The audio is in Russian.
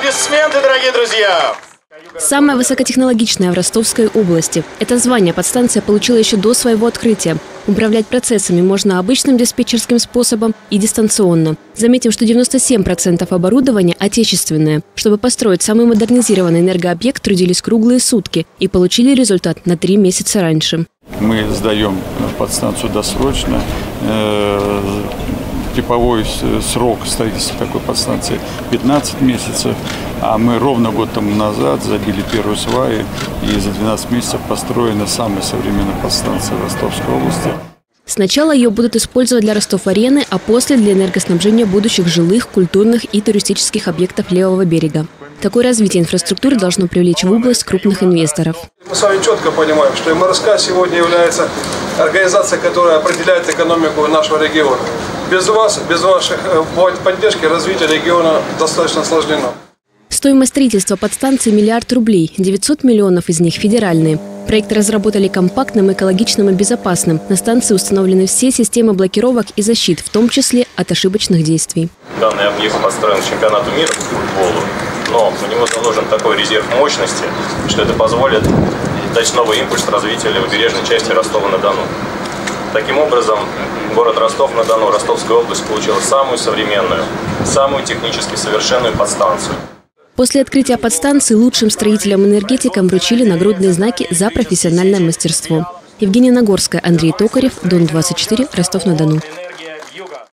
Аплодисменты, дорогие друзья! Самая высокотехнологичная в Ростовской области. Это звание подстанция получила еще до своего открытия. Управлять процессами можно обычным диспетчерским способом и дистанционно. Заметим, что 97% оборудования отечественное. Чтобы построить самый модернизированный энергообъект, трудились круглые сутки и получили результат на 3 месяца раньше. Мы сдаем подстанцию досрочно. Типовой срок строительства такой подстанции 15 месяцев, а мы ровно год тому назад забили первую сваю, и за 12 месяцев построена самая современная подстанция в Ростовской области. Сначала ее будут использовать для Ростов-арены, а после для энергоснабжения будущих жилых, культурных и туристических объектов левого берега. Такое развитие инфраструктуры должно привлечь в область крупных инвесторов. Мы с вами четко понимаем, что МРСК сегодня является организацией, которая определяет экономику нашего региона. Без вас, без вашей поддержки развитие региона достаточно осложнено. Стоимость строительства подстанции – $1 миллиард рублей, 900 миллионов из них федеральные. Проект разработали компактным, экологичным и безопасным. На станции установлены все системы блокировок и защит, в том числе от ошибочных действий. Данный объект построен к чемпионату мира по футболу, но у него нужен такой резерв мощности, что это позволит дать новый импульс развитию левобережной части Ростова-на-Дону. Таким образом, город Ростов-на-Дону, Ростовская область получила самую современную, самую технически совершенную подстанцию. После открытия подстанции лучшим строителям-энергетикам вручили нагрудные знаки за профессиональное мастерство. Евгения Нагорская, Андрей Токарев, Дон 24, Ростов-на-Дону.